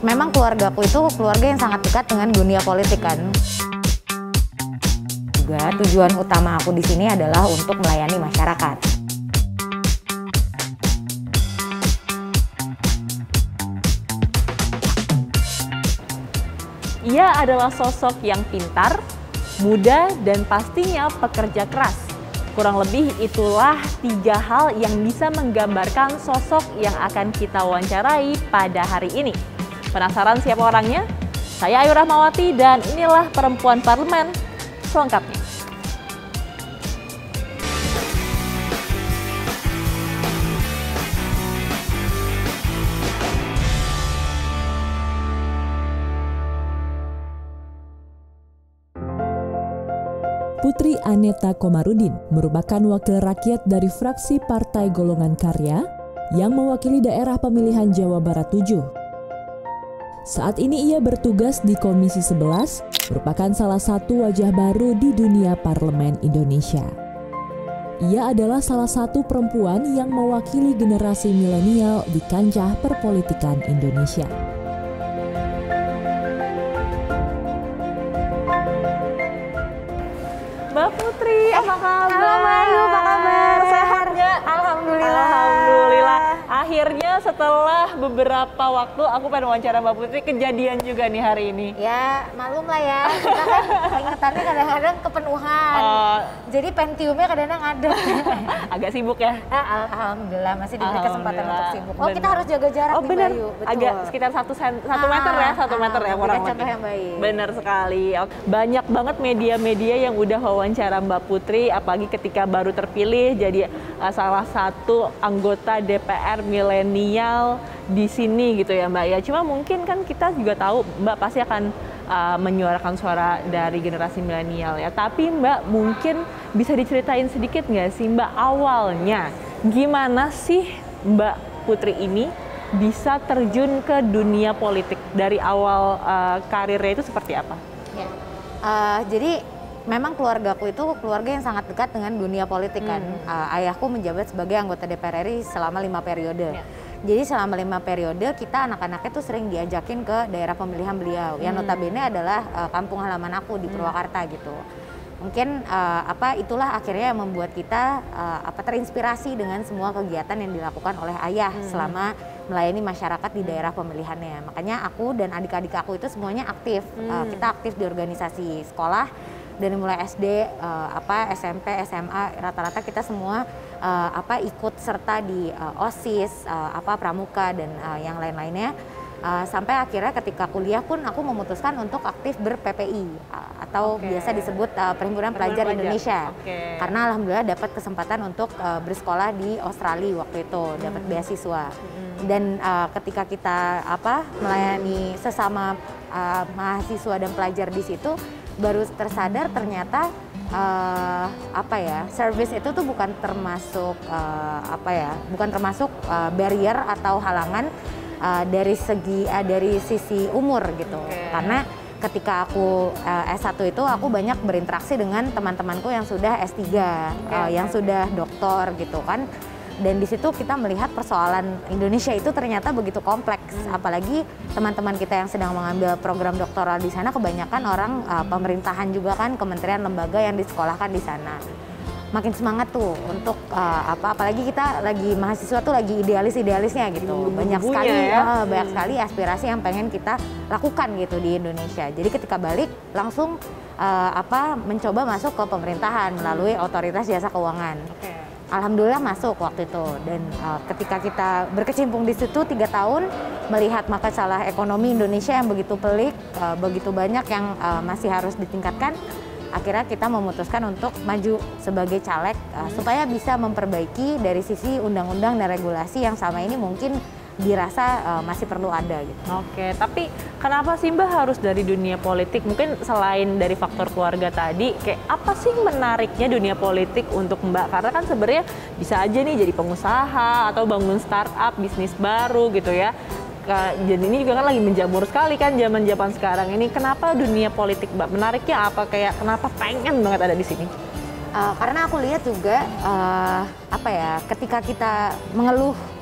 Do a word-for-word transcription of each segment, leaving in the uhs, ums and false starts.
memang keluargaku itu keluarga yang sangat dekat dengan dunia politik kan. Juga tujuan utama aku di sini adalah untuk melayani masyarakat. Ia adalah sosok yang pintar, muda, dan pastinya pekerja keras. Kurang lebih itulah tiga hal yang bisa menggambarkan sosok yang akan kita wawancarai pada hari ini. Penasaran siapa orangnya? Saya Ayu Rahmawati dan inilah Perempuan Parlemen selengkapnya. Putri Aneta Komarudin merupakan wakil rakyat dari fraksi Partai Golongan Karya yang mewakili daerah pemilihan Jawa Barat tujuh. Saat ini ia bertugas di Komisi sebelas, merupakan salah satu wajah baru di dunia parlemen Indonesia. Ia adalah salah satu perempuan yang mewakili generasi milenial di kancah perpolitikan Indonesia. Mbak Putri, apa kabar? Halo Mbak Ayu, apa kabar? Sehat nggak? Alhamdulillah. Alhamdulillah. Akhirnya setelah beberapa waktu aku pengen wawancara Mbak Putri, kejadian juga nih hari ini. Ya, malum lah ya. Kita kan ingatannya kadang-kadang kepenuhan. Uh, Jadi pentiumnya kadang-kadang ada. agak sibuk ya? Ah, Alhamdulillah masih diberi kesempatan untuk sibuk. Oh, Bener. kita harus jaga jarak Oh nih, benar, Mbak Ayu. Betul. agak sekitar satu, sen, satu Ah, meter ya, satu ah, meter ya memberikan kurang contoh lebih. yang baik. Benar sekali. Banyak banget media-media yang udah wawancara Mbak Putri, apalagi ketika baru terpilih jadi uh, salah satu anggota D P R milenial di sini gitu ya Mbak ya. Cuma mungkin kan kita juga tahu Mbak pasti akan uh, menyuarakan suara dari generasi milenial ya. Tapi Mbak mungkin bisa diceritain sedikit nggak sih Mbak awalnya gimana sih Mbak Putri ini bisa terjun ke dunia politik, dari awal uh, karirnya itu seperti apa? Ya. Uh, jadi memang keluargaku itu keluarga yang sangat dekat dengan dunia politik kan. Hmm. Uh, ayahku menjabat sebagai anggota D P R R I selama lima periode. Ya. Jadi selama lima periode kita anak-anaknya tuh sering diajakin ke daerah pemilihan beliau. Hmm. Yang notabene adalah uh, kampung halaman aku di Purwakarta hmm. gitu. Mungkin uh, apa itulah akhirnya yang membuat kita uh, apa terinspirasi dengan semua kegiatan yang dilakukan oleh ayah hmm. selama melayani masyarakat di daerah pemilihannya. Makanya aku dan adik-adik aku itu semuanya aktif. Hmm. Uh, kita aktif di organisasi sekolah dari mulai S D, uh, apa S M P, S M A, rata-rata kita semua uh, apa ikut serta di uh, OSIS, uh, apa pramuka dan uh, yang lain-lainnya. Uh, sampai akhirnya ketika kuliah pun aku memutuskan untuk aktif ber-P P I uh, atau okay. biasa disebut uh, Perhimpunan Pelajar Indonesia. Okay. Karena alhamdulillah dapat kesempatan untuk uh, bersekolah di Australia waktu itu, dapat hmm. beasiswa. Hmm. Dan uh, ketika kita apa melayani sesama uh, mahasiswa dan pelajar di situ, baru tersadar ternyata uh, apa ya, service itu tuh bukan termasuk uh, apa ya, bukan termasuk uh, barrier atau halangan uh, dari segi uh, dari sisi umur gitu. Okay. Karena ketika aku uh, S satu itu aku banyak berinteraksi dengan teman-temanku yang sudah S tiga, okay, uh, yang okay. sudah doktor gitu kan. Dan di situ kita melihat persoalan Indonesia itu ternyata begitu kompleks. Hmm. Apalagi teman-teman kita yang sedang mengambil program doktoral di sana kebanyakan orang uh, pemerintahan juga kan, kementerian lembaga yang disekolahkan di sana. Makin semangat tuh untuk uh, apa apalagi kita lagi mahasiswa tuh lagi idealis-idealisnya gitu. Hmm, banyak sekali ya? uh, banyak hmm. sekali aspirasi yang pengen kita lakukan gitu di Indonesia. Jadi ketika balik langsung uh, apa mencoba masuk ke pemerintahan melalui Otoritas Jasa Keuangan. Okay. Alhamdulillah masuk waktu itu, dan uh, ketika kita berkecimpung di situ tiga tahun melihat masalah ekonomi Indonesia yang begitu pelik, uh, begitu banyak yang uh, masih harus ditingkatkan, akhirnya kita memutuskan untuk maju sebagai caleg uh, hmm. supaya bisa memperbaiki dari sisi undang-undang dan regulasi yang selama ini mungkin dirasa uh, masih perlu ada gitu. Oke, tapi kenapa sih Mbak harus dari dunia politik? Mungkin selain dari faktor keluarga tadi, kayak apa sih menariknya dunia politik untuk Mbak? Karena kan sebenarnya bisa aja nih jadi pengusaha atau bangun startup, bisnis baru gitu ya. Jadi ini juga kan lagi menjamur sekali kan zaman-zaman sekarang ini. Kenapa dunia politik Mbak? Menariknya apa? Kayak kenapa pengen banget ada di sini? Uh, karena aku lihat juga uh, apa ya, ketika kita mengeluh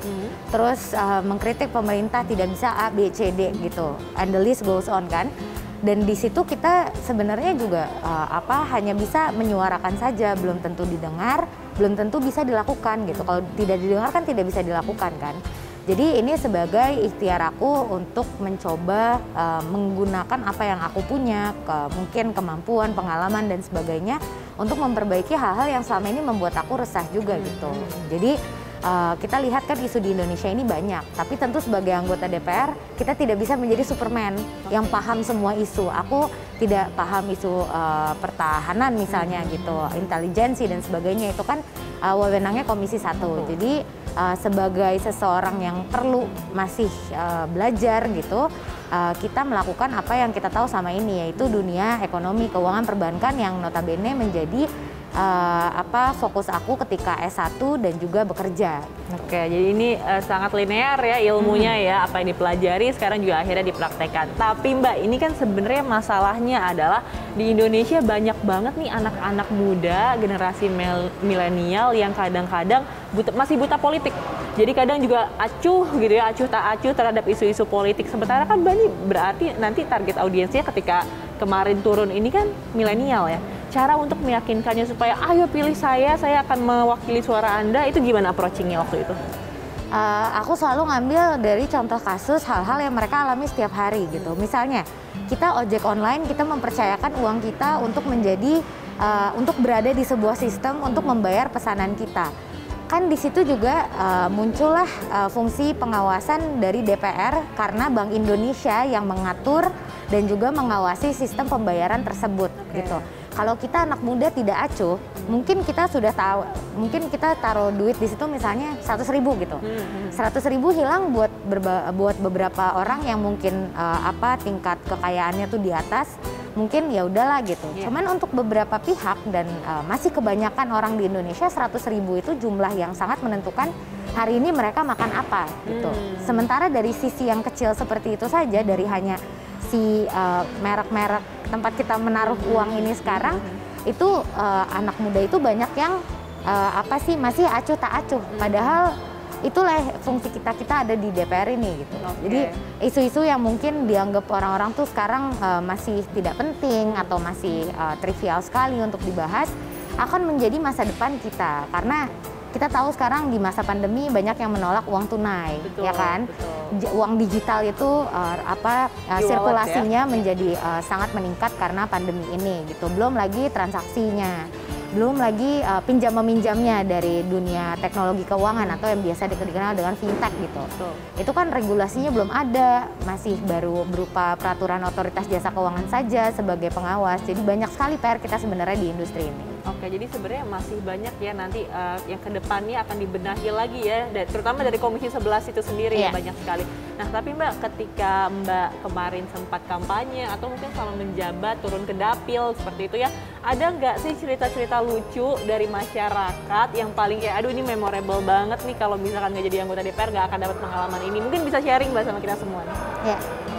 hmm. terus uh, mengkritik pemerintah tidak bisa A, B, C, D gitu, and the list goes on kan. Dan di situ kita sebenarnya juga uh, apa hanya bisa menyuarakan saja, belum tentu didengar, belum tentu bisa dilakukan gitu. Kalau tidak didengar kan tidak bisa dilakukan kan. Jadi ini sebagai ikhtiar aku untuk mencoba uh, menggunakan apa yang aku punya, ke, mungkin kemampuan, pengalaman dan sebagainya untuk memperbaiki hal-hal yang selama ini membuat aku resah juga gitu. Jadi uh, kita lihat kan isu di Indonesia ini banyak, tapi tentu sebagai anggota D P R kita tidak bisa menjadi Superman yang paham semua isu. Aku tidak paham isu uh, pertahanan misalnya gitu, intelijensi dan sebagainya, itu kan uh, wewenangnya Komisi satu. Jadi Uh, sebagai seseorang yang perlu masih uh, belajar gitu, uh, kita melakukan apa yang kita tahu sama ini, yaitu dunia ekonomi, keuangan, perbankan yang notabene menjadi uh, apa fokus aku ketika S satu dan juga bekerja. Oke, jadi ini uh, sangat linear ya ilmunya hmm. ya, apa yang dipelajari sekarang juga akhirnya dipraktekkan. Tapi Mbak, ini kan sebenarnya masalahnya adalah di Indonesia banyak banget nih anak-anak muda generasi milenial yang kadang-kadang buta, masih buta politik. Jadi kadang juga acuh gitu ya, acuh tak acuh terhadap isu-isu politik. Sementara kan Mbak ini berarti nanti target audiensnya ketika kemarin turun ini kan milenial ya. Cara untuk meyakinkannya supaya ayo pilih saya, saya akan mewakili suara Anda, itu gimana approaching-nya waktu itu? Uh, aku selalu ngambil dari contoh kasus hal-hal yang mereka alami setiap hari gitu. Misalnya kita ojek online, kita mempercayakan uang kita untuk menjadi uh, untuk berada di sebuah sistem untuk membayar pesanan kita. Kan di situ juga uh, muncullah uh, fungsi pengawasan dari D P R karena Bank Indonesia yang mengatur dan juga mengawasi sistem pembayaran tersebut okay. gitu. Kalau kita anak muda tidak acuh, mungkin kita sudah tahu, mungkin kita taruh duit di situ misalnya seratus ribu gitu. seratus ribu hilang buat berba, buat beberapa orang yang mungkin uh, apa tingkat kekayaannya tuh di atas, mungkin ya udahlah gitu. Yeah. Cuman untuk beberapa pihak dan uh, masih kebanyakan orang di Indonesia, seratus ribu itu jumlah yang sangat menentukan hari ini mereka makan apa gitu. Hmm. Sementara dari sisi yang kecil seperti itu saja, dari hanya si uh, merek-merek tempat kita menaruh uang ini sekarang, hmm. itu uh, anak muda itu banyak yang uh, apa sih masih acuh tak acuh. Hmm. Padahal itulah fungsi kita kita ada di D P R ini gitu. Okay. Jadi isu-isu yang mungkin dianggap orang-orang tuh sekarang uh, masih tidak penting atau masih uh, trivial sekali untuk dibahas, akan menjadi masa depan kita. Karena kita tahu sekarang di masa pandemi banyak yang menolak uang tunai, betul, ya kan? Betul. Uang digital itu uh, apa uh, sirkulasinya ya? menjadi uh, sangat meningkat karena pandemi ini gitu. Belum lagi transaksinya, belum lagi uh, pinjam meminjamnya dari dunia teknologi keuangan atau yang biasa dikenal dengan fintech gitu. Betul. Itu kan regulasinya belum ada, masih baru berupa peraturan otoritas jasa keuangan saja sebagai pengawas. Jadi banyak sekali P R kita sebenarnya di industri ini. Oke, jadi sebenarnya masih banyak ya nanti uh, yang kedepannya akan dibenahi lagi ya, terutama dari Komisi sebelas itu sendiri yeah. ya banyak sekali. Nah tapi Mbak, ketika Mbak kemarin sempat kampanye atau mungkin selama menjabat turun ke dapil seperti itu ya, ada nggak sih cerita-cerita lucu dari masyarakat yang paling kayak aduh ini memorable banget nih kalau misalkan nggak jadi anggota D P R nggak akan dapat pengalaman ini? Mungkin bisa sharing Mbak sama kita semua nih. Ya,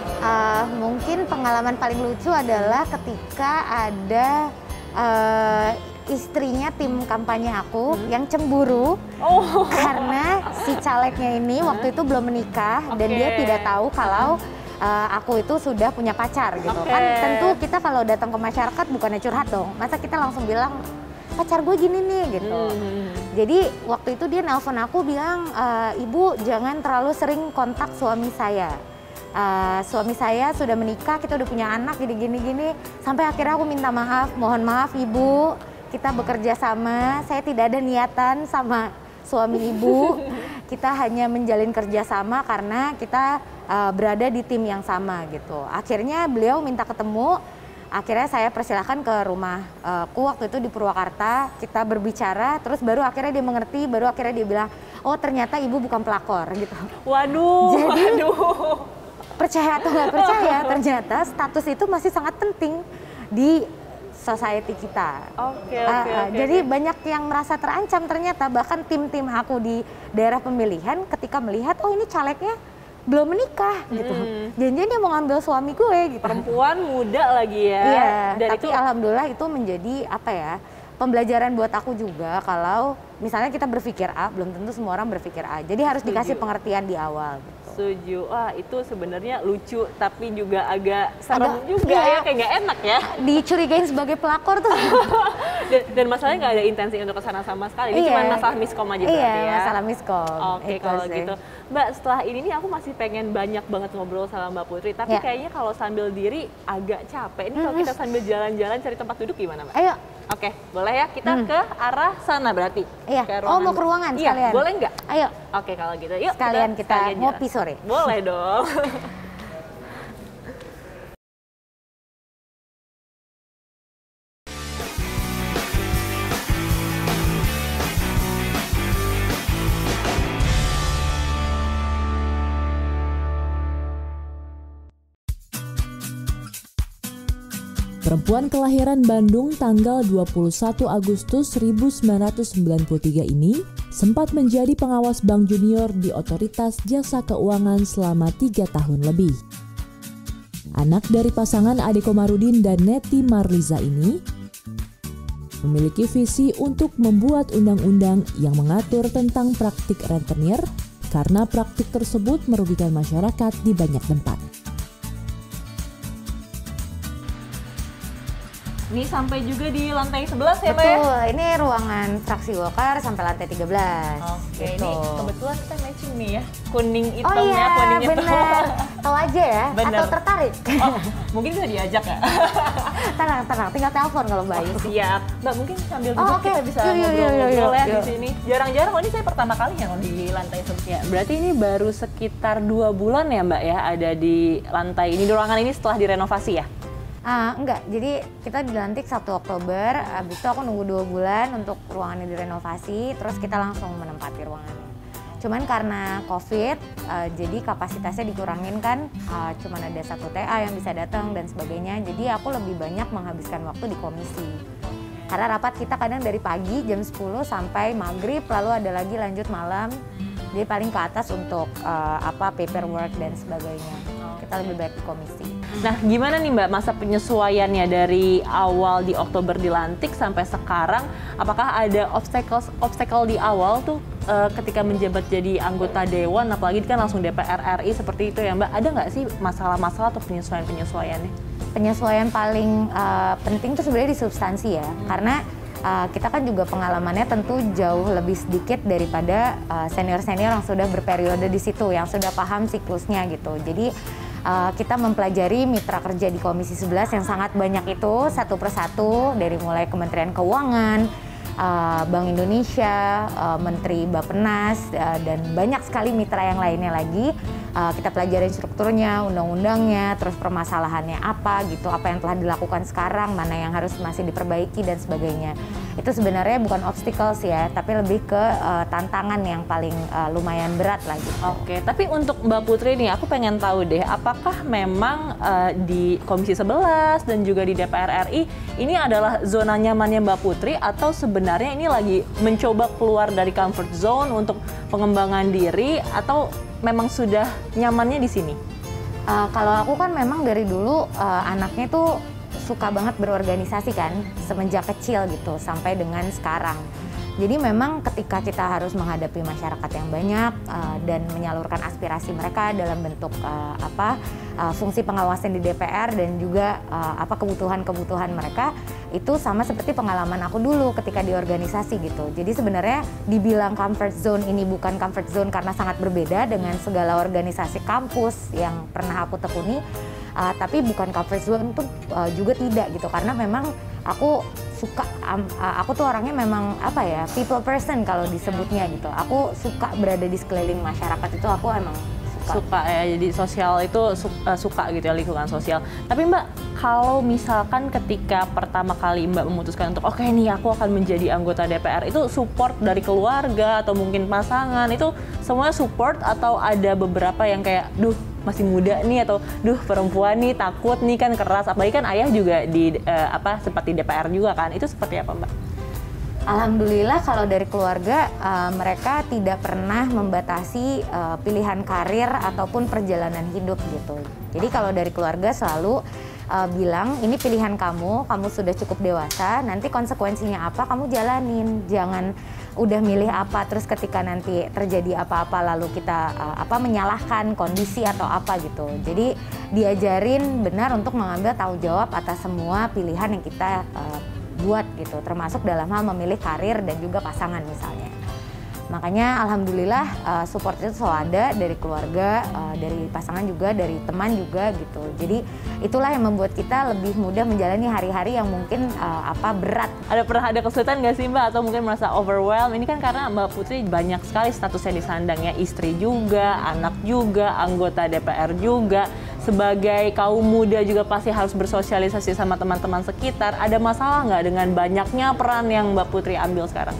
uh, mungkin pengalaman paling lucu adalah ketika ada uh, istrinya tim kampanye aku hmm. yang cemburu oh. karena si calegnya ini hmm. waktu itu belum menikah okay. dan dia tidak tahu kalau uh, aku itu sudah punya pacar gitu. Okay. Kan tentu kita kalau datang ke masyarakat bukannya curhat dong, masa kita langsung bilang pacar gue gini nih gitu. Hmm. Jadi waktu itu dia nelpon aku bilang, e, ibu jangan terlalu sering kontak suami saya. Uh, suami saya sudah menikah, kita udah punya anak gini-gini-gini. Sampai akhirnya aku minta maaf, mohon maaf ibu, kita bekerja sama, saya tidak ada niatan sama suami ibu. Kita hanya menjalin kerjasama karena kita uh, berada di tim yang sama gitu. Akhirnya beliau minta ketemu, akhirnya saya persilahkan ke rumahku uh, waktu itu di Purwakarta. Kita berbicara, terus baru akhirnya dia mengerti, baru akhirnya dia bilang, oh ternyata ibu bukan pelakor gitu. Waduh, Jadi, waduh. Percaya atau nggak percaya, ternyata status itu masih sangat penting di society kita. Oke, okay, oke, okay, uh, okay. Jadi banyak yang merasa terancam ternyata, bahkan tim-tim aku di daerah pemilihan ketika melihat, oh ini calegnya belum menikah gitu. Hmm. Janjian dia mau ngambil suami gue gitu. Perempuan muda lagi ya. Iya, Dan tapi itu... alhamdulillah itu menjadi apa ya, pembelajaran buat aku juga kalau misalnya kita berpikir A, belum tentu semua orang berpikir A. Jadi harus dikasih pengertian di awal. Gitu. Setuju. Wah itu sebenarnya lucu tapi juga agak serem Agak, juga iya, ya, kayak nggak enak ya. Dicurigain sebagai pelakor tuh. dan, dan masalahnya nggak ada intensi untuk kesana sama sekali. Ini iya. cuma masalah miskom aja berarti iya, ya. Iya masalah miskom. Oke kalau sih. gitu. Mbak setelah ini nih aku masih pengen banyak banget ngobrol sama Mbak Putri. Tapi ya. kayaknya kalau sambil diri agak capek. Ini kalau kita sambil jalan-jalan cari tempat duduk gimana Mbak? Ayo. Oke, boleh ya kita hmm. ke arah sana berarti? Iya, ke oh mau ke ruangan iya, sekalian? Boleh nggak? Ayo. Oke kalau gitu, yuk sekalian kita, kita sekalian ngopi jalan. sore. Boleh dong. Perempuan kelahiran Bandung tanggal dua puluh satu Agustus seribu sembilan ratus sembilan puluh tiga ini sempat menjadi pengawas bank junior di Otoritas Jasa Keuangan selama tiga tahun lebih. Anak dari pasangan Ade Komarudin dan Neti Marliza ini memiliki visi untuk membuat undang-undang yang mengatur tentang praktik rentenir karena praktik tersebut merugikan masyarakat di banyak tempat. Ini sampai juga di lantai sebelas ya Mbak ya? Betul, ini ruangan fraksi Golkar sampai lantai tiga belas. Oke, gitu. ini kebetulan kita matching nih ya. Kuning hitamnya, oh iya, kuning hitam. bener. Tahu aja ya, bener. atau tertarik? Oh, mungkin bisa diajak ya? tenang, tenang, tinggal telepon kalau Mbak. Oh, siap. Mbak, mungkin sambil duduk oh, okay. kita bisa ngobrol-ngobrol ya di sini. Jarang-jarang, oh ini saya pertama kali yang di lantai sebelas. Ya, berarti ini baru sekitar dua bulan ya Mbak ya ada di lantai ini, di ruangan ini setelah direnovasi ya? Uh, enggak, jadi kita dilantik satu Oktober, habis itu aku nunggu dua bulan untuk ruangannya direnovasi, terus kita langsung menempati ruangannya. Cuman karena COVID, uh, jadi kapasitasnya dikurangin kan, uh, cuman ada satu T A yang bisa datang dan sebagainya, jadi aku lebih banyak menghabiskan waktu di komisi. Karena rapat kita kadang dari pagi jam sepuluh sampai maghrib, lalu ada lagi lanjut malam, jadi paling ke atas untuk uh, apa paperwork dan sebagainya. Kita lebih baik di komisi. Nah, gimana nih Mbak masa penyesuaiannya dari awal di Oktober dilantik sampai sekarang? Apakah ada obstacle obstacle di awal tuh uh, ketika menjabat jadi anggota dewan, apalagi kan langsung D P R R I seperti itu ya Mbak? Ada nggak sih masalah-masalah atau penyesuaian-penyesuaiannya? Penyesuaian paling uh, penting tuh sebenarnya di substansi ya, hmm. karena uh, kita kan juga pengalamannya tentu jauh lebih sedikit daripada uh, senior-senior yang sudah berperiode di situ, yang sudah paham siklusnya gitu. Jadi Uh, kita mempelajari mitra kerja di Komisi sebelas yang sangat banyak itu satu persatu, dari mulai Kementerian Keuangan, uh, Bank Indonesia, uh, Menteri Bappenas, uh, dan banyak sekali mitra yang lainnya lagi. Uh, kita pelajari strukturnya, undang-undangnya, terus permasalahannya apa gitu, apa yang telah dilakukan sekarang, mana yang harus masih diperbaiki dan sebagainya. Itu sebenarnya bukan obstacles ya, tapi lebih ke uh, tantangan yang paling uh, lumayan berat lah gitu. Oke, tapi untuk Mbak Putri nih, aku pengen tahu deh, apakah memang uh, di Komisi sebelas dan juga di D P R R I ini adalah zona nyamannya Mbak Putri, atau sebenarnya ini lagi mencoba keluar dari comfort zone untuk pengembangan diri, atau memang sudah nyamannya di sini? Uh, kalau aku kan memang dari dulu uh, anaknya tuh suka banget berorganisasi kan, semenjak kecil gitu sampai dengan sekarang. Jadi memang ketika kita harus menghadapi masyarakat yang banyak uh, dan menyalurkan aspirasi mereka dalam bentuk uh, apa uh, fungsi pengawasan di D P R dan juga uh, apa kebutuhan-kebutuhan mereka, itu sama seperti pengalaman aku dulu ketika di organisasi gitu. Jadi sebenarnya dibilang comfort zone ini bukan comfort zone karena sangat berbeda dengan segala organisasi kampus yang pernah aku tekuni, uh, tapi bukan comfort zone itu uh, juga tidak gitu, karena memang aku suka, um, uh, aku tuh orangnya memang apa ya, people person kalau disebutnya gitu. Aku suka berada di sekeliling masyarakat, itu aku emang suka. Suka ya, jadi sosial itu su uh, suka gitu ya, lingkungan sosial. Tapi Mbak, kalau misalkan ketika pertama kali Mbak memutuskan untuk oke okay, nih aku akan menjadi anggota D P R, itu support dari keluarga atau mungkin pasangan, itu semuanya support atau ada beberapa yang kayak duh masih muda nih, atau duh perempuan nih takut nih kan keras, apalagi kan ayah juga di uh, apa seperti D P R juga kan, itu seperti apa Mbak? Alhamdulillah kalau dari keluarga uh, mereka tidak pernah membatasi uh, pilihan karir ataupun perjalanan hidup gitu. Jadi kalau dari keluarga selalu uh, bilang ini pilihan kamu, kamu sudah cukup dewasa, nanti konsekuensinya apa kamu jalanin, jangan udah milih apa terus ketika nanti terjadi apa-apa lalu kita uh, apa menyalahkan kondisi atau apa gitu. Jadi diajarin benar untuk mengambil tanggung jawab atas semua pilihan yang kita uh, buat gitu, termasuk dalam hal memilih karir dan juga pasangan misalnya. Makanya alhamdulillah uh, support itu selalu ada dari keluarga, uh, dari pasangan juga, dari teman juga gitu. Jadi itulah yang membuat kita lebih mudah menjalani hari-hari yang mungkin uh, apa berat. Ada pernah ada kesulitan nggak sih Mbak, atau mungkin merasa overwhelmed? Ini kan karena Mbak Putri banyak sekali statusnya disandang ya, istri juga, anak juga, anggota D P R juga. Sebagai kaum muda juga pasti harus bersosialisasi sama teman-teman sekitar. Ada masalah nggak dengan banyaknya peran yang Mbak Putri ambil sekarang?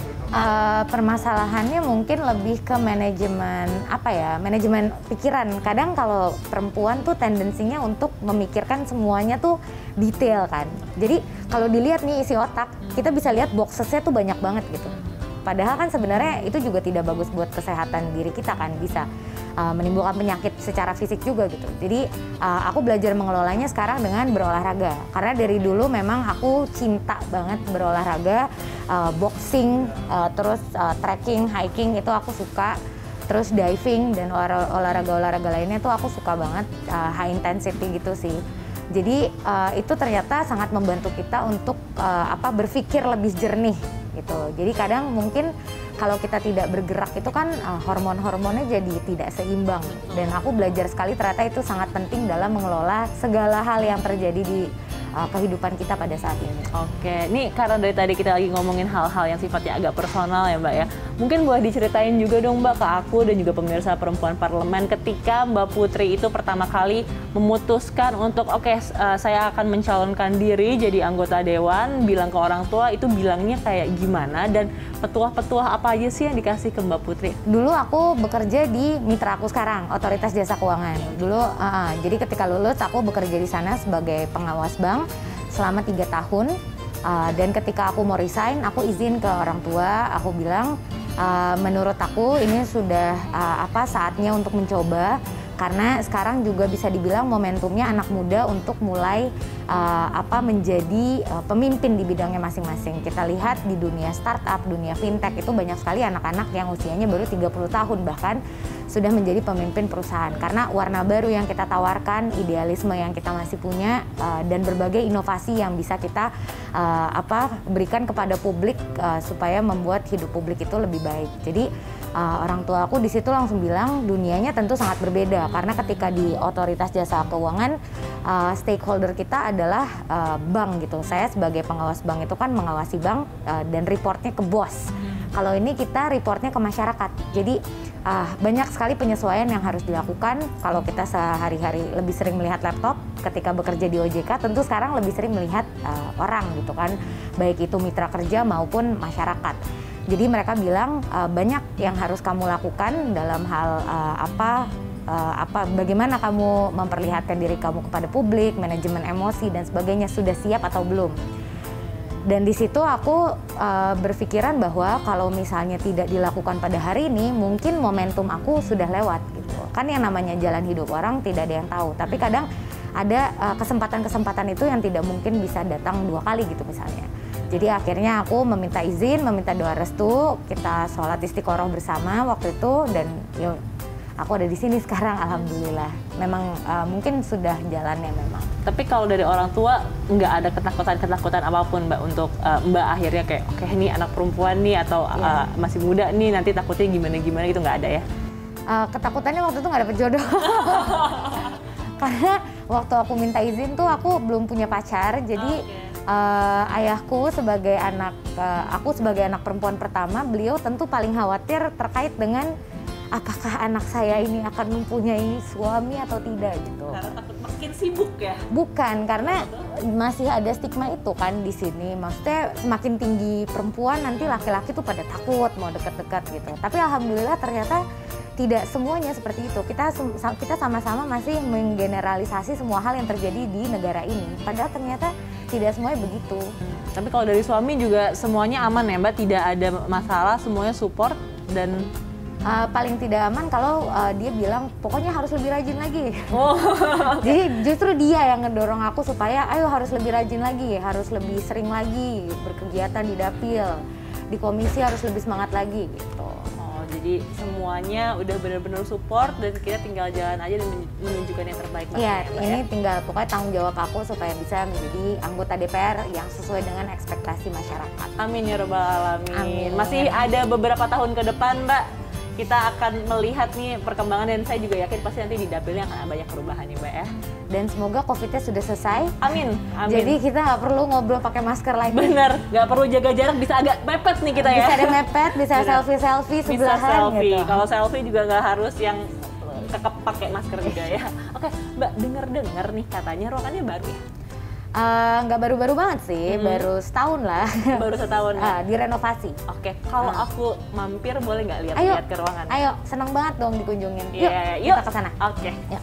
Uh, permasalahannya mungkin lebih ke manajemen apa ya, manajemen pikiran. Kadang kalau perempuan tuh tendensinya untuk memikirkan semuanya tuh detail kan. Jadi kalau dilihat nih isi otak, kita bisa lihat boxesnya tuh banyak banget gitu. Padahal kan sebenarnya itu juga tidak bagus buat kesehatan diri kita kan, bisa uh, menimbulkan penyakit secara fisik juga gitu. Jadi uh, aku belajar mengelolanya sekarang dengan berolahraga. Karena dari dulu memang aku cinta banget berolahraga, uh, boxing, uh, terus uh, trekking, hiking itu aku suka. Terus diving dan olahraga-olahraga lainnya tuh aku suka banget, uh, high intensity gitu sih. Jadi uh, itu ternyata sangat membantu kita untuk uh, apa berpikir lebih jernih gitu. Jadi kadang mungkin kalau kita tidak bergerak itu kan uh, hormon-hormonnya jadi tidak seimbang. Dan aku belajar sekali ternyata itu sangat penting dalam mengelola segala hal yang terjadi di uh, kehidupan kita pada saat ini. Oke, ini karena dari tadi kita lagi ngomongin hal-hal yang sifatnya agak personal ya Mbak ya. Mungkin boleh diceritain juga dong Mbak ke aku dan juga pemirsa Perempuan Parlemen, ketika Mbak Putri itu pertama kali memutuskan untuk oke okay, uh, saya akan mencalonkan diri jadi anggota dewan, bilang ke orang tua, itu bilangnya kayak gimana dan petuah-petuah apa aja sih yang dikasih ke Mbak Putri? Dulu aku bekerja di mitra aku sekarang, Otoritas Jasa Keuangan. Dulu, uh, jadi ketika lulus aku bekerja di sana sebagai pengawas bank selama tiga tahun. Uh, dan ketika aku mau resign, aku izin ke orang tua, aku bilang uh, menurut aku ini sudah uh, apa saatnya untuk mencoba. Karena sekarang juga bisa dibilang momentumnya anak muda untuk mulai uh, apa menjadi uh, pemimpin di bidangnya masing-masing. Kita lihat di dunia startup, dunia fintech itu banyak sekali anak-anak yang usianya baru tiga puluh tahun bahkan sudah menjadi pemimpin perusahaan. Karena warna baru yang kita tawarkan, idealisme yang kita masih punya uh, dan berbagai inovasi yang bisa kita uh, apa berikan kepada publik uh, supaya membuat hidup publik itu lebih baik. Jadi Uh, orang tua aku di situ langsung bilang dunianya tentu sangat berbeda karena ketika di Otoritas Jasa Keuangan uh, stakeholder kita adalah uh, bank gitu. Saya sebagai pengawas bank itu kan mengawasi bank uh, dan reportnya ke bos. Kalau ini kita reportnya ke masyarakat. Jadi uh, banyak sekali penyesuaian yang harus dilakukan. Kalau kita sehari-hari lebih sering melihat laptop ketika bekerja di O J K, tentu sekarang lebih sering melihat uh, orang gitu kan, baik itu mitra kerja maupun masyarakat. Jadi mereka bilang uh, banyak yang harus kamu lakukan dalam hal uh, apa, uh, apa, bagaimana kamu memperlihatkan diri kamu kepada publik, manajemen emosi dan sebagainya, sudah siap atau belum. Dan di situ aku uh, berpikiran bahwa kalau misalnya tidak dilakukan pada hari ini, mungkin momentum aku sudah lewat gitu. Kan yang namanya jalan hidup orang tidak ada yang tahu. Tapi kadang ada uh, kesempatan-kesempatan itu yang tidak mungkin bisa datang dua kali gitu misalnya. Jadi akhirnya aku meminta izin, meminta doa restu, kita sholat istiqoroh bersama waktu itu dan yuk, aku ada di sini sekarang alhamdulillah. Memang uh, mungkin sudah jalannya memang. Tapi kalau dari orang tua nggak ada ketakutan-ketakutan apapun Mbak untuk uh, Mbak akhirnya kayak oke okay, ini anak perempuan nih atau uh, masih muda nih nanti takutnya gimana-gimana gitu, nggak ada ya? Uh, ketakutannya waktu itu nggak dapet jodoh. Karena waktu aku minta izin tuh aku belum punya pacar, jadi okay. Uh, ayahku sebagai anak, uh, aku sebagai anak perempuan pertama, beliau tentu paling khawatir terkait dengan apakah anak saya ini akan mempunyai suami atau tidak gitu. Karena takut makin sibuk ya? Bukan, karena masih ada stigma itu kan di sini. Maksudnya semakin tinggi perempuan nanti laki-laki tuh pada takut mau deket-deket gitu. Tapi alhamdulillah ternyata tidak semuanya seperti itu. Kita kita sama-sama masih menggeneralisasi semua hal yang terjadi di negara ini. Padahal ternyata tidak semuanya begitu. Hmm. Tapi kalau dari suami juga semuanya aman ya Mbak? Tidak ada masalah, semuanya support dan Uh, paling tidak aman kalau uh, dia bilang pokoknya harus lebih rajin lagi. Oh. Jadi justru dia yang ngedorong aku supaya ayo harus lebih rajin lagi, harus lebih sering lagi berkegiatan di dapil, di komisi harus lebih semangat lagi gitu. Oh, jadi semuanya udah benar-benar support dan kita tinggal jalan aja dan menunjukkan yang terbaik. Iya, ya, ini ya? tinggal pokoknya tanggung jawab aku supaya bisa menjadi anggota D P R yang sesuai dengan ekspektasi masyarakat. Amin ya robbal alamin. Amin. Masih ada beberapa tahun ke depan, Mbak. Kita akan melihat nih perkembangan dan saya juga yakin pasti nanti di dapilnya akan banyak perubahan nih, Mbak ya. Dan semoga COVID-nya sudah selesai. Amin, amin. Jadi kita nggak perlu ngobrol pakai masker lagi. Bener, nggak perlu jaga jarak, bisa agak mepet nih kita ya. Bisa ada mepet, bisa selfie-selfie sebelahan bisa selfie. gitu. Kalau selfie juga nggak harus yang cakep pakai masker juga ya. Oke, Mbak, denger-denger nih katanya ruangannya baru ya? Nggak uh, baru-baru banget sih, hmm. baru setahun lah. Baru setahun. uh, direnovasi. Oke, kalau uh. aku mampir boleh nggak lihat-lihat ke ruangan? Ayo, seneng banget dong dikunjungin. Yeah, yuk, yuk, kita ke sana. Oke. Yuk.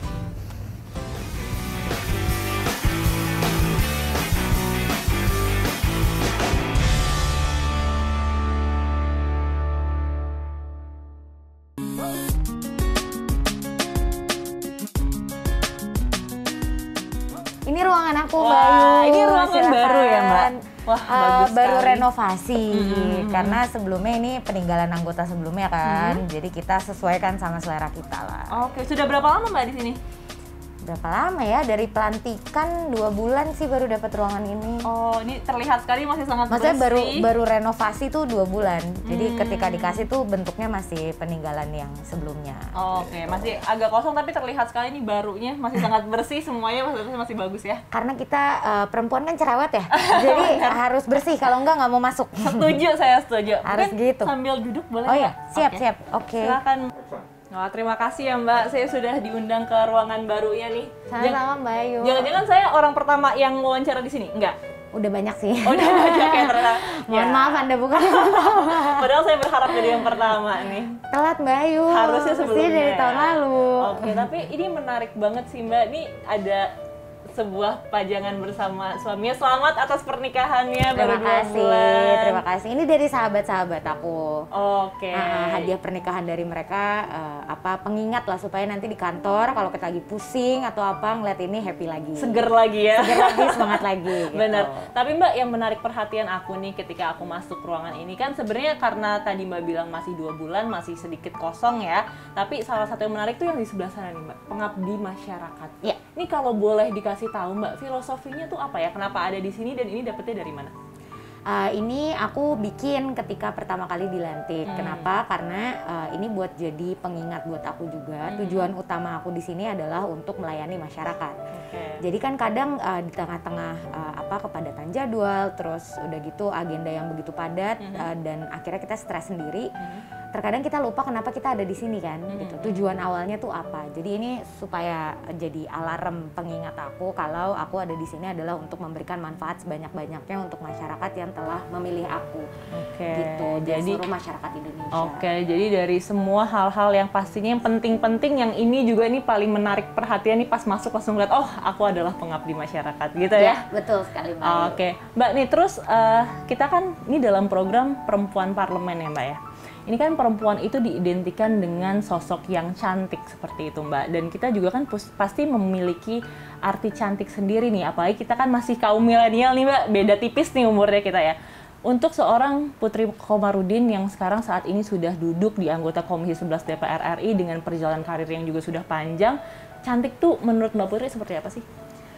Ini ruangan aku, Mbak Ayu. Ini ruangan Silahkan. baru ya, Mbak? Wah, uh, bagus baru sekali. renovasi hmm. karena sebelumnya ini peninggalan anggota sebelumnya kan. Hmm. Jadi kita sesuaikan sama selera kita lah. Oke, sudah berapa lama Mbak di sini? Berapa lama ya? Dari pelantikan dua bulan sih baru dapat ruangan ini. Oh, ini terlihat sekali masih sangat Maksudnya bersih. baru baru renovasi tuh dua bulan. Jadi hmm. ketika dikasih tuh bentuknya masih peninggalan yang sebelumnya. Oh, Oke, okay. Masih agak kosong tapi terlihat sekali nih barunya masih sangat bersih, semuanya masih masih bagus ya. Karena kita uh, perempuan kan cerewet ya. Jadi harus bersih, kalau enggak nggak mau masuk. Setuju, saya setuju. Harus Mungkin gitu. Sambil duduk boleh? Oh ya, siap okay. siap. Oke. Okay. Silakan. Oh, terima kasih ya Mbak, saya sudah diundang ke ruangan barunya nih. Sama-sama Mbak Ayu. Jangan-jangan saya orang pertama yang wawancara di sini? Enggak? Udah banyak sih. Oh, udah banyak ya ternyata. Mohon ya. maaf Anda bukan yang pertama. Padahal saya berharap jadi yang pertama nih. Telat Mbak Ayu. Harusnya sebelumnya. Mesti dari tahun lalu. Oke, tapi ini menarik banget sih Mbak. Ini ada sebuah pajangan bersama suaminya. Selamat atas pernikahannya. Terima baru kasih, dua bulan. terima kasih. Ini dari sahabat-sahabat aku. Oke. Nah, hadiah pernikahan dari mereka uh, apa pengingat lah supaya nanti di kantor kalau kita lagi pusing atau apa ngeliat ini happy lagi. Seger lagi ya. Seger lagi, semangat lagi. Gitu. Bener. Tapi Mbak, yang menarik perhatian aku nih ketika aku masuk ruangan ini kan sebenarnya karena tadi Mbak bilang masih dua bulan, masih sedikit kosong ya. Tapi salah satu yang menarik tuh yang di sebelah sana nih Mbak, pengabdi masyarakat. Ya. Ini kalau boleh dikasih tahu Mbak, filosofinya tuh apa ya? Kenapa ada di sini dan ini dapetnya dari mana? Uh, ini aku bikin ketika pertama kali dilantik. Hmm. Kenapa? Karena uh, ini buat jadi pengingat buat aku juga. Hmm. Tujuan utama aku di sini adalah untuk melayani masyarakat. Okay. Jadi kan kadang uh, di tengah-tengah uh, apa kepadatan jadwal, terus udah gitu agenda yang begitu padat, hmm. uh, dan akhirnya kita stres sendiri. Hmm. Terkadang kita lupa kenapa kita ada di sini kan. Hmm. Gitu. Tujuan awalnya tuh apa? Jadi ini supaya jadi alarm pengingat aku kalau aku ada di sini adalah untuk memberikan manfaat sebanyak-banyaknya untuk masyarakat yang telah memilih aku. Oke. Gitu. Jadi seluruh masyarakat Indonesia. Oke, jadi dari semua hal-hal yang pastinya yang penting-penting, yang ini juga ini paling menarik perhatian nih pas masuk langsung lihat, oh aku adalah pengabdi masyarakat gitu ya. Ya, betul sekali Mbak. Oke, Mbak nih terus uh, kita kan ini dalam program Perempuan Parlemen ya Mbak ya. Ini kan perempuan itu diidentikan dengan sosok yang cantik seperti itu Mbak. Dan kita juga kan pasti memiliki arti cantik sendiri nih. Apalagi kita kan masih kaum milenial nih Mbak. Beda tipis nih umurnya kita ya. Untuk seorang Putri Komarudin yang sekarang saat ini sudah duduk di anggota Komisi sebelas D P R R I dengan perjalanan karir yang juga sudah panjang. Cantik tuh menurut Mbak Putri seperti apa sih?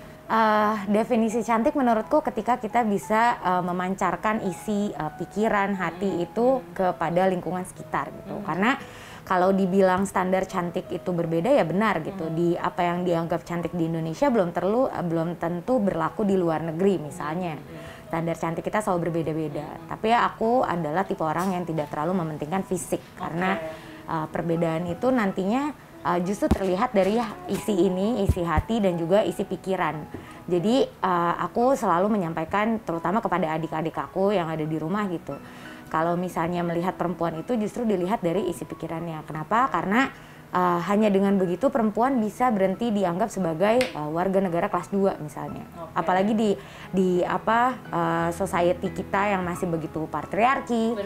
Uh, definisi cantik menurutku ketika kita bisa uh, memancarkan isi uh, pikiran, hati hmm. itu kepada lingkungan sekitar gitu. Hmm. Karena kalau dibilang standar cantik itu berbeda ya benar gitu. Hmm. Di apa yang dianggap cantik di Indonesia belum terlalu uh, belum tentu berlaku di luar negeri misalnya. Hmm. Standar cantik kita selalu berbeda-beda. Hmm. Tapi ya aku adalah tipe orang yang tidak terlalu mementingkan fisik okay. karena uh, perbedaan itu nantinya Uh, justru terlihat dari isi ini, isi hati dan juga isi pikiran. Jadi uh, aku selalu menyampaikan terutama kepada adik-adik aku yang ada di rumah gitu. Kalau misalnya melihat perempuan itu justru dilihat dari isi pikirannya. Kenapa? Karena uh, hanya dengan begitu perempuan bisa berhenti dianggap sebagai uh, warga negara kelas dua misalnya. Okay. Apalagi di di apa uh, society kita yang masih begitu patriarki. Benar.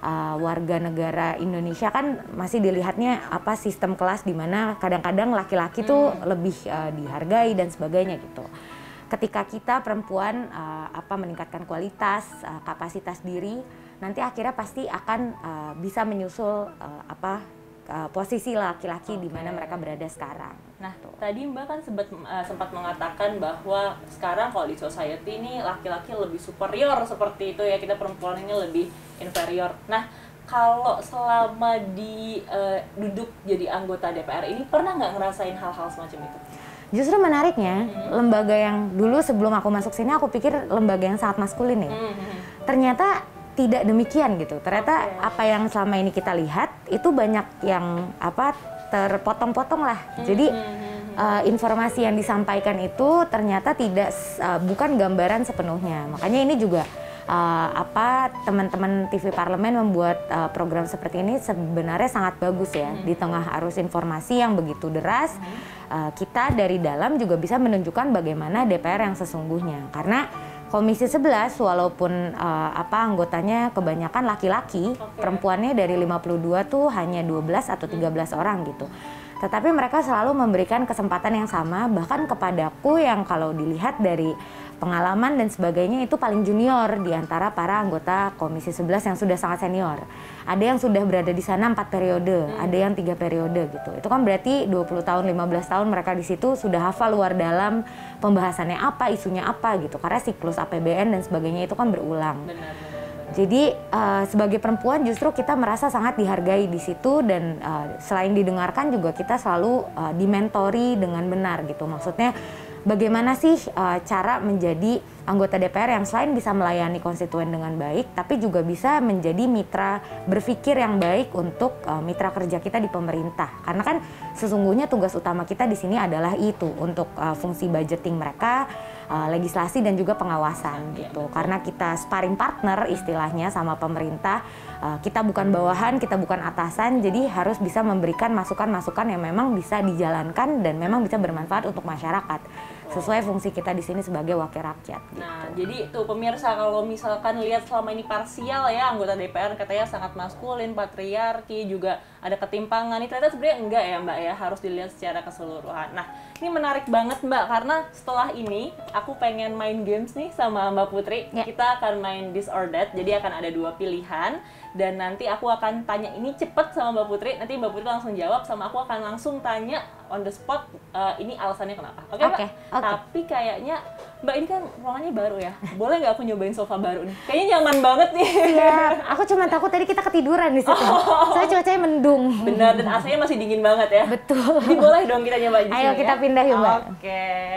uh, warga negara Indonesia kan masih dilihatnya apa sistem kelas di mana kadang-kadang laki-laki hmm. tuh lebih uh, dihargai dan sebagainya gitu. Ketika kita perempuan uh, apa meningkatkan kualitas, uh, kapasitas diri, nanti akhirnya pasti akan uh, bisa menyusul uh, apa uh, posisi laki-laki okay. di mana mereka berada sekarang. Nah, tuh. Tadi Mbak kan sempat uh, sempat mengatakan bahwa sekarang kalau di society ini laki-laki lebih superior seperti itu ya, kita perempuan ini lebih inferior. Nah, kalau selama di uh, duduk jadi anggota D P R ini pernah nggak ngerasain hal-hal semacam itu? Justru menariknya, mm-hmm. lembaga yang dulu sebelum aku masuk sini aku pikir lembaga yang sangat maskulin ya. Mm-hmm. Ternyata tidak demikian gitu. Ternyata okay. apa yang selama ini kita lihat itu banyak yang apa terpotong-potong lah. Mm-hmm. Jadi uh, informasi yang disampaikan itu ternyata tidak uh, bukan gambaran sepenuhnya. Makanya ini juga uh, apa teman-teman T V Parlemen membuat uh, program seperti ini sebenarnya sangat bagus ya. Mm-hmm. Di tengah arus informasi yang begitu deras, mm-hmm. uh, kita dari dalam juga bisa menunjukkan bagaimana D P R yang sesungguhnya. Karena Komisi sebelas walaupun uh, apa anggotanya kebanyakan laki-laki, okay. perempuannya dari lima puluh dua tuh hanya dua belas atau tiga belas hmm. orang gitu. Tetapi mereka selalu memberikan kesempatan yang sama, bahkan kepadaku yang kalau dilihat dari pengalaman dan sebagainya itu paling junior di antara para anggota Komisi sebelas yang sudah sangat senior. Ada yang sudah berada di sana empat periode, hmm. ada yang tiga periode gitu. Itu kan berarti dua puluh tahun, lima belas tahun mereka di situ sudah hafal luar dalam pembahasannya apa, isunya apa gitu. Karena siklus A P B N dan sebagainya itu kan berulang. Benar, benar, benar. Jadi uh, sebagai perempuan justru kita merasa sangat dihargai di situ dan uh, selain didengarkan juga kita selalu uh, dimentori dengan benar gitu. Maksudnya bagaimana sih uh, cara menjadi anggota D P R yang selain bisa melayani konstituen dengan baik, tapi juga bisa menjadi mitra berpikir yang baik untuk uh, mitra kerja kita di pemerintah. Karena kan sesungguhnya tugas utama kita di sini adalah itu, untuk uh, fungsi budgeting mereka, uh, legislasi dan juga pengawasan gitu. Karena kita sparring partner istilahnya sama pemerintah, uh, kita bukan bawahan, kita bukan atasan, jadi harus bisa memberikan masukan-masukan yang memang bisa dijalankan dan memang bisa bermanfaat untuk masyarakat. Sesuai fungsi kita di sini sebagai wakil rakyat. Gitu. Nah, jadi tuh pemirsa kalau misalkan lihat selama ini parsial ya anggota D P R katanya sangat maskulin, patriarki, juga ada ketimpangan. Ini ternyata sebenarnya enggak ya Mbak ya, harus dilihat secara keseluruhan. Nah, ini menarik banget Mbak karena setelah ini aku pengen main games nih sama Mbak Putri. Ya. Kita akan main This or That. Jadi akan ada dua pilihan dan nanti aku akan tanya ini cepet sama Mbak Putri. Nanti Mbak Putri langsung jawab sama aku akan langsung tanya on the spot uh, ini alasannya kenapa. Oke, okay, Mbak? Okay, okay. Tapi kayaknya Mbak ini kan ruangannya baru ya. Boleh nggak aku nyobain sofa baru nih? Kayaknya nyaman banget nih. Iya, aku cuma takut tadi kita ketiduran di situ. Oh. Soalnya cuacanya mendung. Benar, dan A C-nya masih dingin banget ya. Betul. Jadi boleh dong kita nyoba di sini. Ayo kita ya? pindah yuk Mbak. Oke. Okay.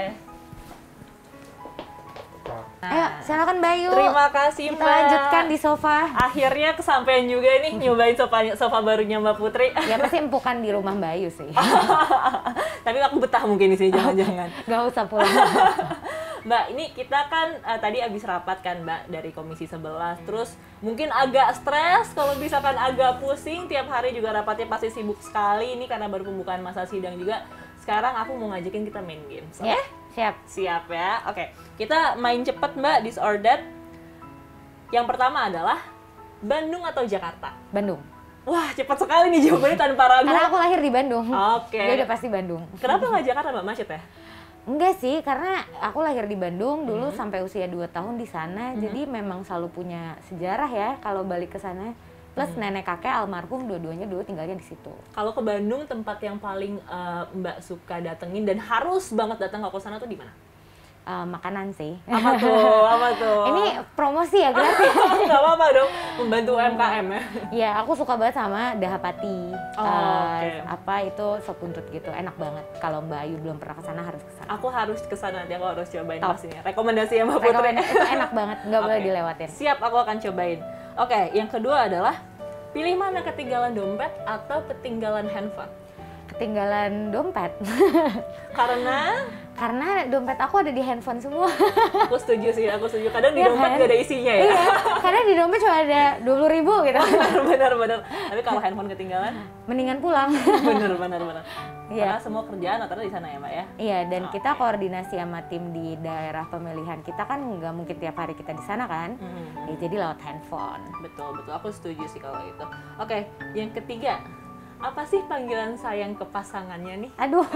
Nah, ayo silakan Bayu. Terima kasih Mbak. Kita lanjutkan di sofa. Akhirnya kesampaian juga nih nyobain sofa sofa barunya Mbak Putri. Ya pasti empukan di rumah Bayu sih. Tapi aku betah mungkin di sini jangan-jangan. Gak usah pulang. Mbak, ini kita kan uh, tadi habis rapat kan Mbak dari Komisi sebelas. Terus mungkin agak stres kalau misalkan agak pusing, tiap hari juga rapatnya pasti sibuk sekali ini karena baru pembukaan masa sidang juga. Sekarang aku mau ngajakin kita main games. Oke? Okay? Yeah. Siap. Siap ya. Oke. Kita main cepet Mbak, This or That. Yang pertama adalah Bandung atau Jakarta? Bandung. Wah, cepat sekali nih jawabannya tanpa ragu. Karena aku lahir di Bandung. Oke. Jadi udah pasti Bandung. Kenapa nggak Jakarta Mbak? Macet ya? Enggak sih, karena aku lahir di Bandung dulu hmm. sampai usia dua tahun di sana. Hmm. Jadi memang selalu punya sejarah ya kalau balik ke sana. Plus hmm. nenek kakek almarhum dua-duanya dulu tinggalnya di situ. Kalau ke Bandung, tempat yang paling uh, Mbak suka datengin dan harus banget datang ke sana tuh di mana? Uh, makanan sih. Apa tuh? Apa tuh? Ini promosi ya gratis. Nggak apa-apa dong, membantu U M K M ya. Iya, aku suka banget sama Dahapati. Oh, uh, okay. Apa itu sop buntut gitu, enak banget. Kalau Mbak Ayu belum pernah kesana harus kesana. Aku harus kesana nanti, aku harus cobain pastinya. Rekomendasi ya Mbak Putri. Rekomendasi, itu enak banget, nggak okay. boleh dilewatin. Siap, aku akan cobain. Oke, okay, yang kedua adalah pilih mana, ketinggalan dompet atau ketinggalan handphone? Ketinggalan dompet. Karena Karena dompet aku ada di handphone semua. aku setuju sih, aku setuju. Kadang di Iya dompet kan? gak ada isinya ya. Iya, karena di dompet cuma ada dua puluh ribu gitu. benar benar. Tapi kalau handphone ketinggalan, Mendingan pulang. benar benar benar. Iya. Karena semua kerjaan rata-rata di sana ya, Mbak ya. Iya, dan Oke. kita koordinasi sama tim di daerah pemilihan kita kan nggak mungkin tiap hari kita di sana kan. Hmm. Ya, jadi lewat handphone. Betul betul. Aku setuju sih kalau itu. Oke, yang ketiga, apa sih panggilan sayang ke pasangannya nih? Aduh.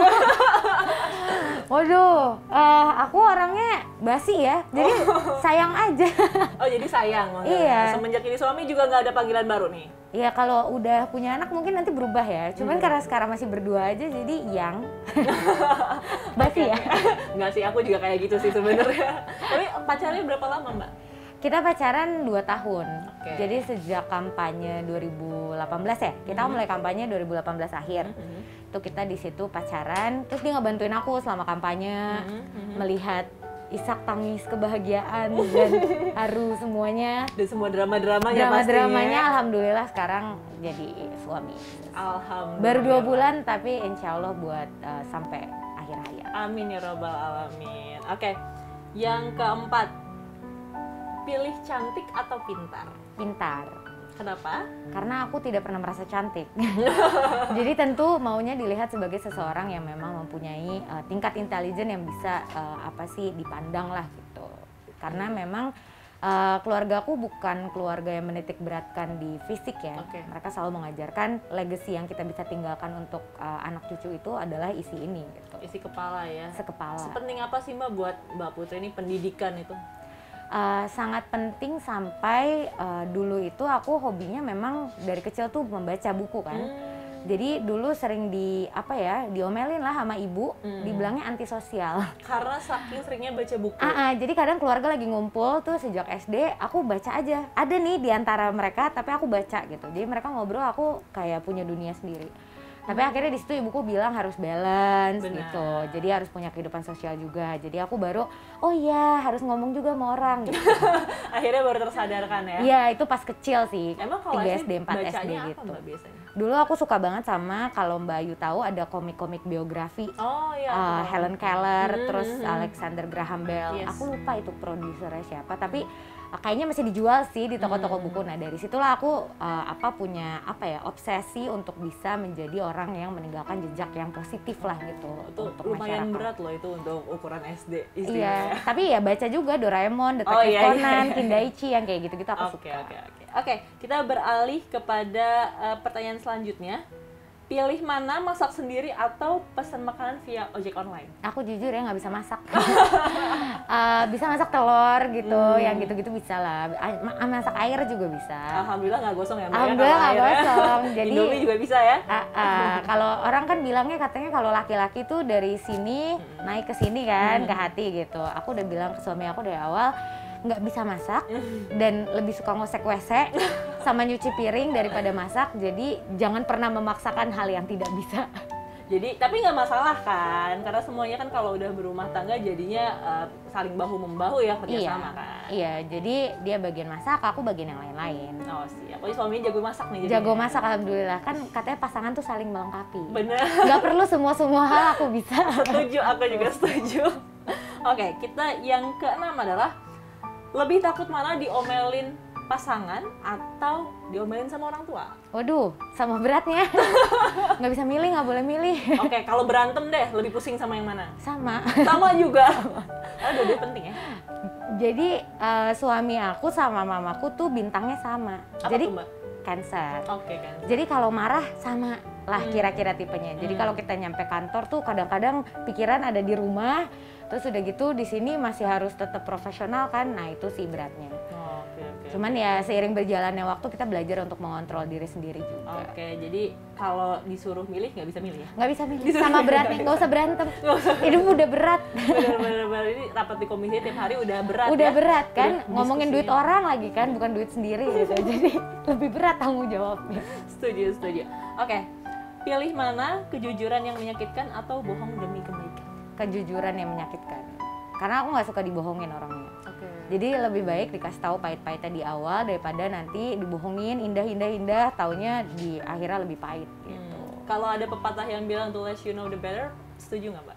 Waduh, eh, aku orangnya basi ya, jadi sayang aja. Oh jadi sayang. manggilnya. Iya. Semenjak ini suami juga nggak ada panggilan baru nih. Ya kalau udah punya anak mungkin nanti berubah ya. Cuman karena sekarang masih berdua aja jadi yang basi ya. Nggak sih, aku juga kayak gitu sih sebenarnya. Tapi pacarnya berapa lama, Mbak? Kita pacaran dua tahun. Oke. Jadi sejak kampanye dua ribu delapan belas ya. Kita mulai kampanye dua ribu delapan belas akhir. Itu kita di situ pacaran, terus dia ngebantuin aku selama kampanye, melihat isak tangis kebahagiaan dan haru semuanya. Dan semua drama-dramanya Drama-dramanya pastinya. alhamdulillah sekarang jadi suami. Alhamdulillah. Baru dua bulan tapi insya Allah buat uh, sampai akhir hayat. Amin ya robbal alamin. Oke, yang keempat, pilih cantik atau pintar? Pintar. Kenapa? Karena aku tidak pernah merasa cantik. Jadi tentu maunya dilihat sebagai seseorang yang memang mempunyai uh, tingkat intelijen yang bisa uh, apa sih dipandang lah gitu. Karena memang uh, keluargaku bukan keluarga yang menitik beratkan di fisik ya. Oke. Mereka selalu mengajarkan legacy yang kita bisa tinggalkan untuk uh, anak cucu itu adalah isi ini gitu. Isi kepala ya. Sekepala. Sepenting apa sih Mbak buat Mbak Putri ini pendidikan itu? Uh, sangat penting sampai uh, dulu itu aku hobinya memang dari kecil tuh membaca buku kan. Hmm. Jadi dulu sering di apa ya diomelin lah sama ibu, Hmm. dibilangnya antisosial. Karena saking seringnya baca buku. Ah, ah, jadi kadang keluarga lagi ngumpul tuh sejak S D, aku baca aja. Ada nih di antara mereka, tapi aku baca gitu. Jadi mereka ngobrol, aku kayak punya dunia sendiri. Tapi akhirnya di situ ibuku bilang harus balance Benar. gitu. Jadi harus punya kehidupan sosial juga. Jadi aku baru, oh iya harus ngomong juga sama orang gitu. Akhirnya baru tersadarkan ya. Iya itu pas kecil sih, Emang kalau tiga S S D, empat S D bacanya apa gitu. Mbak biasanya? Dulu aku suka banget sama, kalau Mbak Ayu tahu ada komik-komik biografi. Oh iya. Uh, aku tahu. Helen Keller, Hmm, terus hmm, hmm. Alexander Graham Bell. Yes. Aku lupa itu produsernya siapa, tapi uh, kayaknya masih dijual sih di toko-toko Hmm. buku. Nah dari situlah aku uh, apa punya apa ya obsesi untuk bisa menjadi orang yang meninggalkan jejak yang positif lah gitu Itu untuk lumayan masyarakat. berat loh itu untuk ukuran S D Iya, istilahnya. tapi ya baca juga Doraemon, Detektif Oh, iya, iya, Conan, iya. Kindaichi yang kayak gitu-gitu aku Oke, suka. oke, oke. Oke, kita beralih kepada uh, pertanyaan selanjutnya. Pilih mana, masak sendiri atau pesan makanan via ojek online? Aku jujur ya nggak bisa masak. Uh, bisa masak telur gitu, Hmm. yang gitu-gitu bisa lah. A- ma- Masak air juga bisa. Alhamdulillah nggak gosong ya Mbak ya, Alhamdulillah kalau nggak airnya. gosong. Jadi Indomie juga bisa ya? uh, uh, kalau orang kan bilangnya katanya kalau laki-laki tuh dari sini Hmm. naik ke sini kan ke hati gitu. Aku udah bilang ke suami aku dari awal nggak bisa masak dan lebih suka ngosek W C sama nyuci piring daripada masak. Jadi jangan pernah memaksakan hal yang tidak bisa. Jadi, tapi nggak masalah kan? Karena semuanya kan kalau udah berumah tangga jadinya uh, saling bahu-membahu ya kerjasama kan? Iya, jadi dia bagian masak, aku bagian yang lain-lain. Oh siap, oh suaminya jago masak nih jadinya. Jago masak alhamdulillah, kan katanya pasangan tuh saling melengkapi. Bener. Nggak perlu semua-semua hal aku bisa. Setuju, aku juga setuju. Oke, kita yang keenam adalah lebih takut mana diomelin pasangan atau diomelin sama orang tua? Waduh, sama beratnya. Nggak bisa milih, nggak boleh milih. Oke, kalau berantem deh, lebih pusing sama yang mana? Sama. Sama juga. Karena dua-duanya penting ya. Jadi eh, suami aku sama mamaku tuh bintangnya sama. Apa Jadi tuh Mbak? Cancer. Oke kan. Jadi kalau marah sama lah Hmm. kira-kira tipenya. Jadi Hmm. kalau kita nyampe kantor tuh kadang-kadang pikiran ada di rumah, terus udah gitu di sini masih harus tetap profesional kan. Nah, itu sih beratnya. Oh, oke oke. Cuman ya seiring berjalannya waktu kita belajar untuk mengontrol diri sendiri juga. Oke, jadi kalau disuruh milih nggak bisa milih ya? Nggak bisa milih Disuruh sama milih, beratnya, nggak nggak usah berantem. Hidup udah berat. Bener-bener ini rapat di komisi tiap hari udah berat Udah ya? berat kan, Udah ngomongin duit diskusinya. orang lagi kan, bukan duit sendiri gitu. Jadi lebih berat tanggung jawabnya. Setuju, setuju. Oke, pilih mana, kejujuran yang menyakitkan atau bohong demi kebaikan? Kejujuran yang menyakitkan. Karena aku nggak suka dibohongin orangnya. Oke. Jadi lebih baik dikasih tahu pahit-pahitnya di awal daripada nanti dibohongin indah-indah-indah, taunya di akhirnya lebih pahit gitu. Hmm. Kalau ada pepatah yang bilang the less you know the better, setuju nggak Mbak?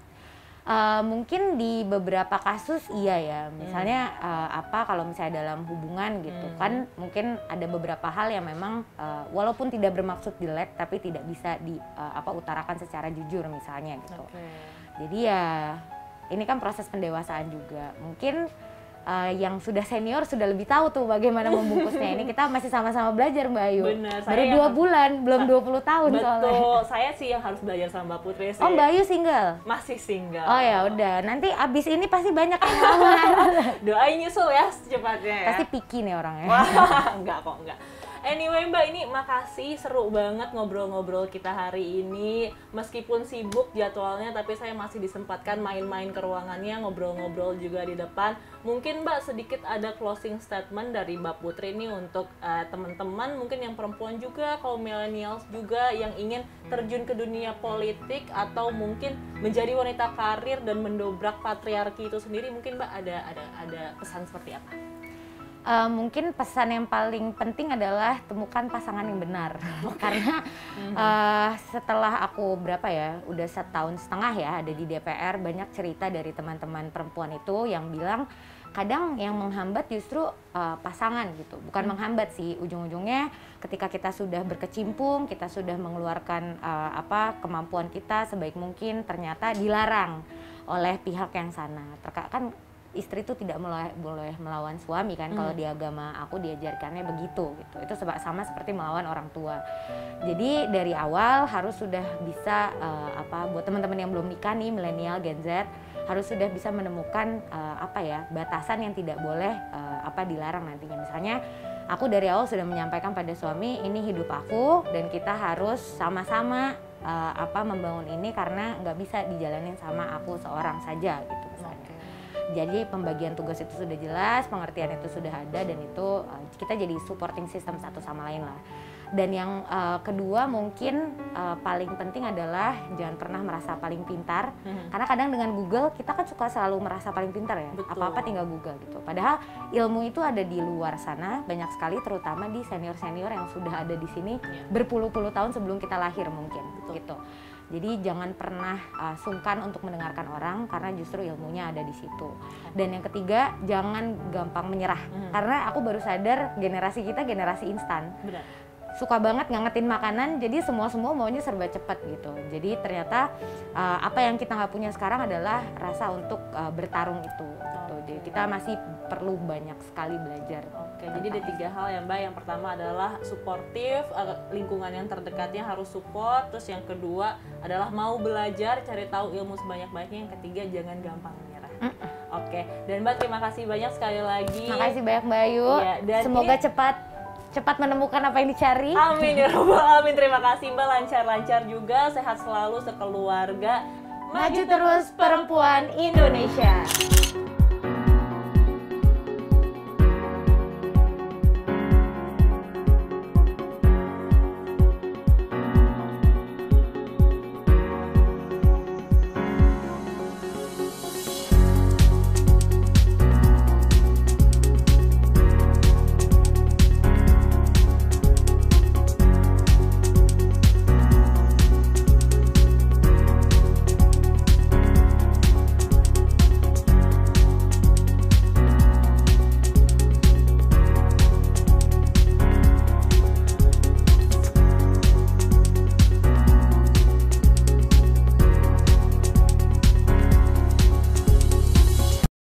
Uh, mungkin di beberapa kasus iya ya, misalnya hmm. uh, apa kalau misalnya dalam hubungan gitu hmm. kan mungkin ada beberapa hal yang memang uh, walaupun tidak bermaksud jelek tapi tidak bisa di uh, apa utarakan secara jujur misalnya gitu. Okay. Jadi ya ini kan proses pendewasaan juga. Mungkin Uh, yang sudah senior sudah lebih tahu tuh bagaimana membungkusnya. Ini kita masih sama-sama belajar Mbak Ayu. Bener, baru dua bulan, belum dua puluh tahun betul, soalnya. Betul, saya sih yang harus belajar sama Mbak Putri sih. Oh Mbak Ayu single? Masih single. Oh ya udah, nanti abis ini pasti banyak yang lamar. Doain nyusul ya secepatnya ya. Pasti picky nih orangnya. Wah, enggak kok, enggak. Anyway Mbak, ini makasih, seru banget ngobrol-ngobrol kita hari ini. Meskipun sibuk jadwalnya, tapi saya masih disempatkan main-main ke ruangannya, ngobrol-ngobrol juga di depan. Mungkin Mbak sedikit ada closing statement dari Mbak Putri ini untuk uh, teman-teman, mungkin yang perempuan juga, kaum millennials juga yang ingin terjun ke dunia politik atau mungkin menjadi wanita karir dan mendobrak patriarki itu sendiri. Mungkin Mbak ada ada ada pesan seperti apa? Uh, mungkin pesan yang paling penting adalah temukan pasangan yang benar. Karena uh, setelah aku berapa ya, udah setahun setengah ya ada di D P R, banyak cerita dari teman-teman perempuan itu yang bilang kadang yang menghambat justru uh, pasangan gitu. Bukan hmm. menghambat sih, ujung-ujungnya ketika kita sudah berkecimpung, kita sudah mengeluarkan uh, apa kemampuan kita sebaik mungkin, ternyata dilarang oleh pihak yang sana. Terka kan istri itu tidak boleh, boleh melawan suami kan, hmm. kalau di agama aku diajarkannya begitu gitu. Itu sama seperti melawan orang tua. Jadi dari awal harus sudah bisa uh, apa buat teman-teman yang belum nikah nih, milenial, Gen Z, harus sudah bisa menemukan uh, apa ya batasan yang tidak boleh uh, apa dilarang nantinya. Misalnya aku dari awal sudah menyampaikan pada suami, ini hidup aku dan kita harus sama-sama uh, apa membangun ini karena nggak bisa dijalanin sama aku seorang saja gitu misalnya. Okay. Jadi pembagian tugas itu sudah jelas, pengertian itu sudah ada dan itu uh, kita jadi supporting system satu sama lain lah. Dan yang uh, kedua mungkin uh, paling penting adalah jangan pernah merasa paling pintar. Mm-hmm. Karena kadang dengan Google kita kan suka selalu merasa paling pintar ya. Betul. Apa-apa tinggal Google gitu. Padahal ilmu itu ada di luar sana banyak sekali, terutama di senior-senior yang sudah ada di sini yeah. berpuluh-puluh tahun sebelum kita lahir mungkin. Betul. Gitu. Jadi jangan pernah uh, sungkan untuk mendengarkan orang karena justru ilmunya ada di situ. Dan yang ketiga, jangan gampang menyerah. Hmm. Karena aku baru sadar generasi kita generasi instan. Benar. Suka banget ngangetin makanan, jadi semua-semua maunya serba cepat gitu. Jadi ternyata uh, apa yang kita nggak punya sekarang adalah rasa untuk uh, bertarung itu. Gitu. Jadi kita masih perlu banyak sekali belajar. Oke, jadi ada tiga hal ya Mbak. Yang pertama adalah suportif, uh, lingkungan yang terdekatnya harus support. Terus yang kedua adalah mau belajar, cari tahu ilmu sebanyak-banyaknya. Yang ketiga jangan gampang menyerah. Mm. Oke, dan Mbak terima kasih banyak sekali lagi. Terima kasih banyak Mbak Ayu. Ya, dan semoga ini... cepat cepat menemukan apa yang dicari. Amin ya rabbal alamin. Terima kasih Mbak, lancar-lancar juga, sehat selalu sekeluarga. Maju terus perempuan Indonesia.